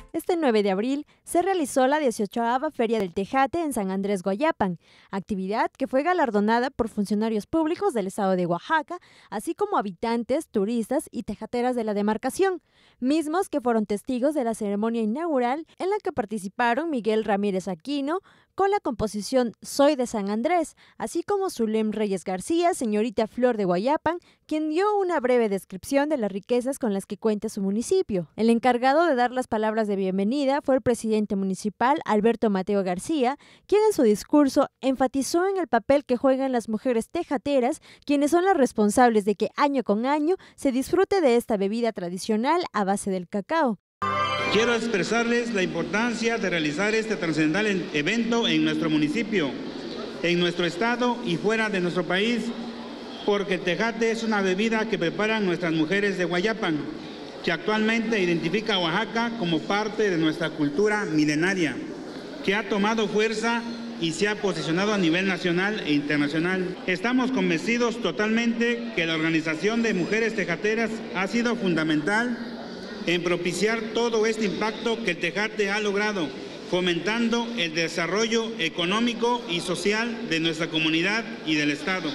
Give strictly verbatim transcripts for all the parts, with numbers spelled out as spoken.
Este nueve de abril se realizó la dieciochava Feria del Tejate en San Andrés Guayapan, actividad que fue galardonada por funcionarios públicos del estado de Oaxaca, así como habitantes, turistas y tejateras de la demarcación, mismos que fueron testigos de la ceremonia inaugural en la que participaron Miguel Ramírez Aquino con la composición Soy de San Andrés, así como Zulem Reyes García, señorita Flor de Guayapan, quien dio una breve descripción de las riquezas con las que cuenta su municipio. El encargado de dar las palabras de bienvenida fue el presidente municipal Alberto Mateo García, quien en su discurso enfatizó en el papel que juegan las mujeres tejateras, quienes son las responsables de que año con año se disfrute de esta bebida tradicional a base del cacao. Quiero expresarles la importancia de realizar este trascendental evento en nuestro municipio, en nuestro estado y fuera de nuestro país, porque el tejate es una bebida que preparan nuestras mujeres de Guayapan, que actualmente identifica a Oaxaca como parte de nuestra cultura milenaria, que ha tomado fuerza y se ha posicionado a nivel nacional e internacional. Estamos convencidos totalmente que la organización de mujeres tejateras ha sido fundamental en propiciar todo este impacto que el tejate ha logrado, fomentando el desarrollo económico y social de nuestra comunidad y del estado.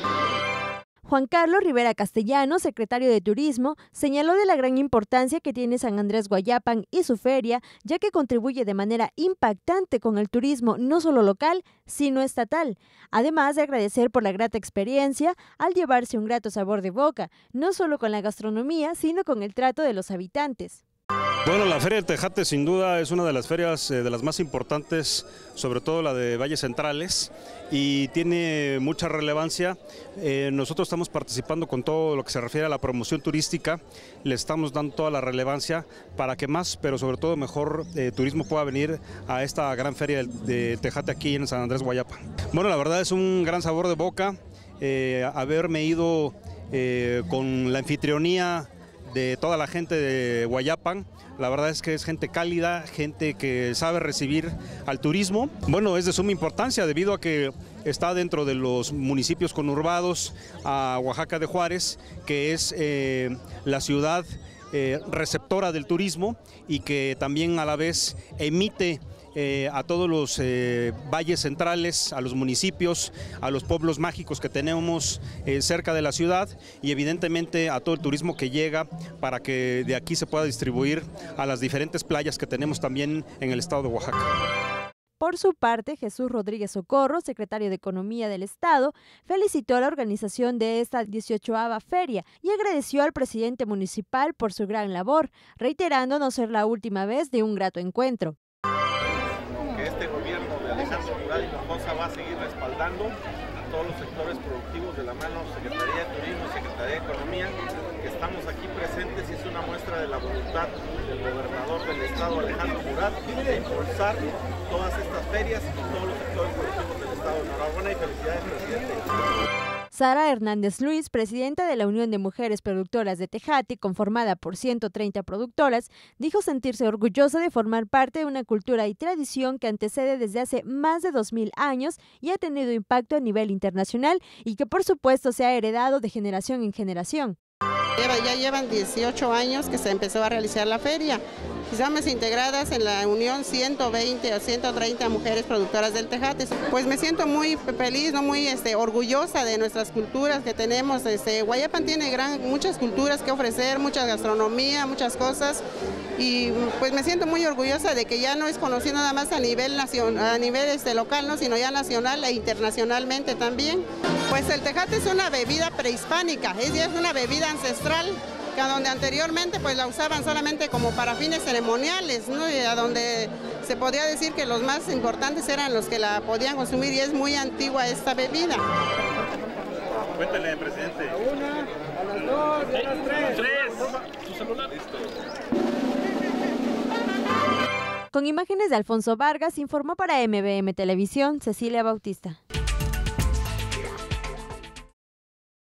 Juan Carlos Rivera Castellano, secretario de Turismo, señaló de la gran importancia que tiene San Andrés Guayapan y su feria, ya que contribuye de manera impactante con el turismo no solo local, sino estatal, además de agradecer por la grata experiencia al llevarse un grato sabor de boca, no solo con la gastronomía, sino con el trato de los habitantes. Bueno, la Feria del Tejate sin duda es una de las ferias eh, de las más importantes, sobre todo la de Valles Centrales, y tiene mucha relevancia. Eh, nosotros estamos participando con todo lo que se refiere a la promoción turística, le estamos dando toda la relevancia para que más, pero sobre todo mejor eh, turismo pueda venir a esta gran feria del, de Tejate aquí en San Andrés Guayapan. Bueno, la verdad es un gran sabor de boca, eh, haberme ido eh, con la anfitrionía de toda la gente de Guayapan. La verdad es que es gente cálida, gente que sabe recibir al turismo. Bueno, es de suma importancia debido a que está dentro de los municipios conurbados a Oaxaca de Juárez, que es eh, la ciudad eh, receptora del turismo y que también a la vez emite Eh, a todos los eh, valles centrales, a los municipios, a los pueblos mágicos que tenemos eh, cerca de la ciudad y evidentemente a todo el turismo que llega para que de aquí se pueda distribuir a las diferentes playas que tenemos también en el estado de Oaxaca. Por su parte, Jesús Rodríguez Socorro, secretario de Economía del Estado, felicitó a la organización de esta dieciochava feria y agradeció al presidente municipal por su gran labor, reiterando no ser la última vez de un grato encuentro. Este gobierno de Alejandro Murat Hinojosa va a seguir respaldando a todos los sectores productivos de la mano Secretaría de Turismo y Secretaría de Economía, que estamos aquí presentes y es una muestra de la voluntad del gobernador del estado, Alejandro Murat, de impulsar todas estas ferias y todos los sectores productivos del estado. Enhorabuena y felicidades, presidente. Sara Hernández Luis, presidenta de la Unión de Mujeres Productoras de Tejate, conformada por ciento treinta productoras, dijo sentirse orgullosa de formar parte de una cultura y tradición que antecede desde hace más de dos mil años y ha tenido impacto a nivel internacional y que por supuesto se ha heredado de generación en generación. Ya llevan dieciocho años que se empezó a realizar la feria. Estamos integradas en la Unión ciento veinte o ciento treinta mujeres productoras del Tejate. Pues me siento muy feliz, ¿no? muy este, orgullosa de nuestras culturas que tenemos. Este, Guayapan tiene gran, muchas culturas que ofrecer, mucha gastronomía, muchas cosas. Y pues me siento muy orgullosa de que ya no es conocido nada más a nivel, nacional, a nivel este, local, ¿no? sino ya nacional e internacionalmente también. Pues el Tejate es una bebida prehispánica, es, es una bebida ancestral, que a donde anteriormente pues la usaban solamente como para fines ceremoniales, ¿no? Y a donde se podría decir que los más importantes eran los que la podían consumir y es muy antigua esta bebida. Cuéntale, presidente. A una, a las dos, a las tres. Tres. Su celular. Listo. Con imágenes de Alfonso Vargas, informó para M B M Televisión Cecilia Bautista.